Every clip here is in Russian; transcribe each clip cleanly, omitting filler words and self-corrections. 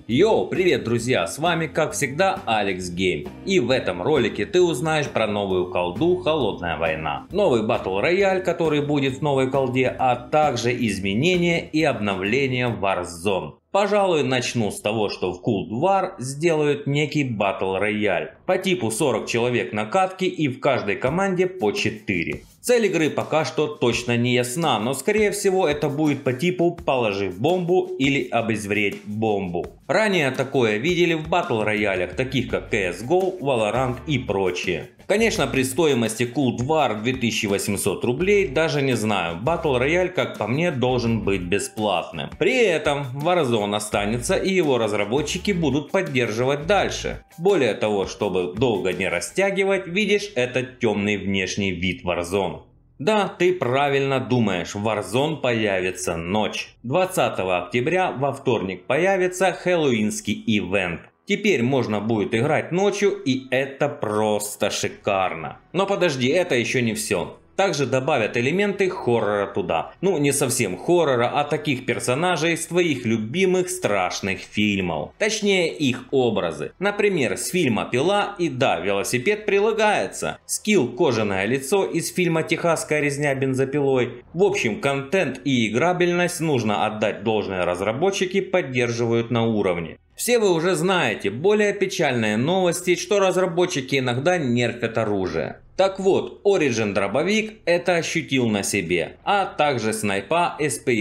Йоу, привет, друзья! С вами, как всегда, Алекс Гейм. И в этом ролике ты узнаешь про новую колду «Холодная война», новый батл рояль, который будет в новой колде, а также изменения и обновления Warzone. Пожалуй, начну с того, что в Cold War сделают некий батл рояль по типу 40 человек на катке и в каждой команде по 4. Цель игры пока что точно не ясна, но скорее всего это будет по типу «положи бомбу» или «обезвредь бомбу». Ранее такое видели в батл роялях, таких как CSGO, Valorant и прочие. Конечно, при стоимости Cold War 2800 рублей даже не знаю, батл рояль, как по мне, должен быть бесплатным. При этом Warzone останется и его разработчики будут поддерживать дальше. Более того, чтобы долго не растягивать, видишь этот темный внешний вид Warzone. Да, ты правильно думаешь, в Warzone появится ночь. 20 октября во вторник появится хэллоуинский ивент. Теперь можно будет играть ночью, и это просто шикарно. Но подожди, это еще не все. Также добавят элементы хоррора туда. Ну, не совсем хоррора, а таких персонажей из твоих любимых страшных фильмов. Точнее, их образы. Например, с фильма «Пила», и да, велосипед прилагается. Скилл «Кожаное лицо» из фильма «Техасская резня бензопилой». В общем, контент и играбельность, нужно отдать должное, разработчики поддерживают на уровне. Все вы уже знаете, более печальные новости, что разработчики иногда нерфят оружие. Так вот, Origin дробовик это ощутил на себе, а также снайпа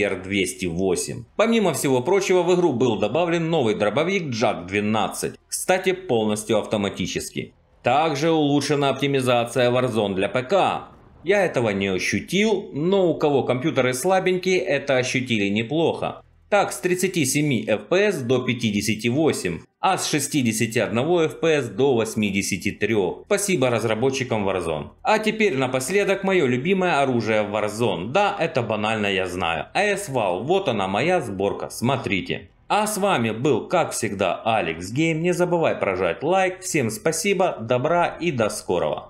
SPR-208. Помимо всего прочего, в игру был добавлен новый дробовик JAK-12, кстати, полностью автоматический. Также улучшена оптимизация Warzone для ПК. Я этого не ощутил, но у кого компьютеры слабенькие, это ощутили неплохо. Так, с 37 FPS до 58, а с 61 FPS до 83. Спасибо разработчикам Warzone. А теперь напоследок мое любимое оружие в Warzone. Да, это банально, я знаю. AS-Val, вот она моя сборка, смотрите. А с вами был, как всегда, Алекс Гейм. Не забывай прожать лайк. Всем спасибо, добра и до скорого.